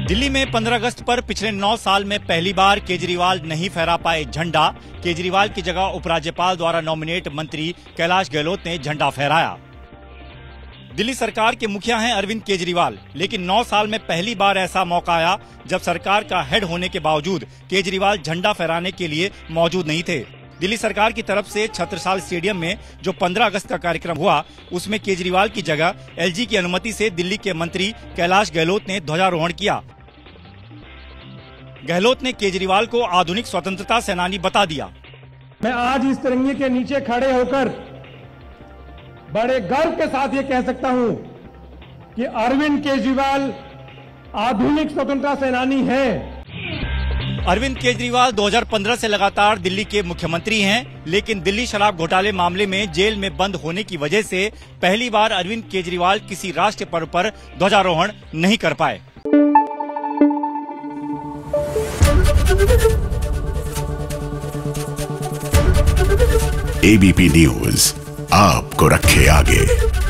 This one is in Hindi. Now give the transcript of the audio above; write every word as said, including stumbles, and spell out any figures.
दिल्ली में पंद्रह अगस्त पर पिछले नौ साल में पहली बार केजरीवाल नहीं फहरा पाए झंडा। केजरीवाल की जगह उपराज्यपाल द्वारा नॉमिनेट मंत्री कैलाश गहलोत ने झंडा फहराया। दिल्ली सरकार के मुखिया हैं अरविंद केजरीवाल, लेकिन नौ साल में पहली बार ऐसा मौका आया जब सरकार का हेड होने के बावजूद केजरीवाल झंडा फहराने के लिए मौजूद नहीं थे। दिल्ली सरकार की तरफ से छत्रसाल स्टेडियम में जो पंद्रह अगस्त का कार्यक्रम हुआ, उसमें केजरीवाल की जगह एलजी की अनुमति से दिल्ली के मंत्री कैलाश गहलोत ने ध्वजारोहण किया। गहलोत ने केजरीवाल को आधुनिक स्वतंत्रता सेनानी बता दिया। मैं आज इस तिरंगे के नीचे खड़े होकर बड़े गर्व के साथ ये कह सकता हूं कि अरविंद केजरीवाल आधुनिक स्वतंत्रता सेनानी है। अरविंद केजरीवाल दो हज़ार पंद्रह से लगातार दिल्ली के मुख्यमंत्री हैं, लेकिन दिल्ली शराब घोटाले मामले में जेल में बंद होने की वजह से पहली बार अरविंद केजरीवाल किसी राष्ट्रीय पर्व पर ध्वजारोहण नहीं कर पाए। एबीपी न्यूज आपको रखे आगे।